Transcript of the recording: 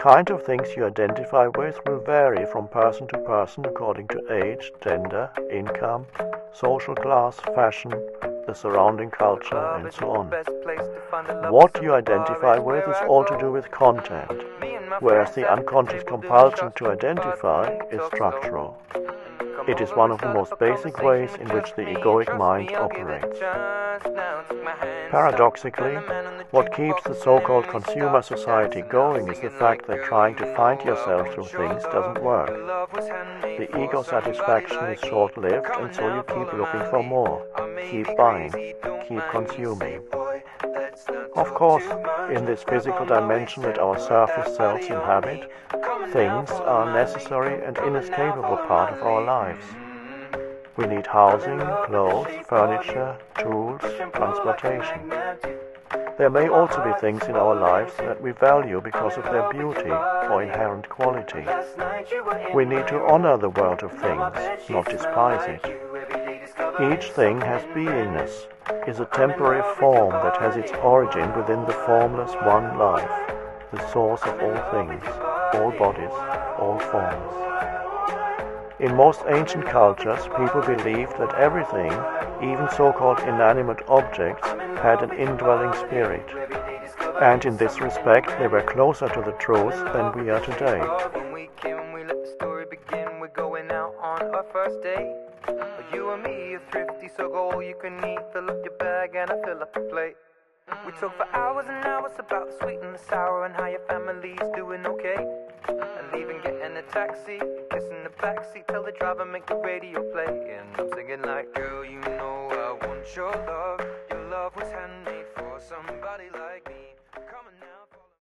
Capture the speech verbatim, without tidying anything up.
kind of things you identify with will vary from person to person according to age, gender, income, social class, fashion, the surrounding culture, and so on. What you identify with is all to do with content, whereas the unconscious compulsion to identify is structural. It is one of the most basic ways in which the egoic mind operates. Paradoxically, what keeps the so-called consumer society going is the fact that trying to find yourself through things doesn't work. The ego satisfaction is short-lived, and so you keep looking for more, keep buying, keep consuming. Of course, in this physical dimension that our surface selves inhabit, things are a necessary and inescapable part of our lives. We need housing, clothes, furniture, tools, transportation. There may also be things in our lives that we value because of their beauty or inherent quality. We need to honor the world of things, not despise it. Each thing has beingness, is a temporary form that has its origin within the formless one life, the source of all things, all bodies, all forms. In most ancient cultures, people believed that everything, even so-called inanimate objects, had an indwelling spirit. And in this respect, they were closer to the truth than we are today. You and me are thrifty, so go all you can eat. Fill up your bag and I fill up the plate. We talk for hours and hours about the sweet and the sour and how your family's doing okay. And even getting a taxi, kissing the backseat, tell the driver make the radio play. And I'm singing like, girl, you know I want your love. Your love was handmade for somebody like me. Come on now.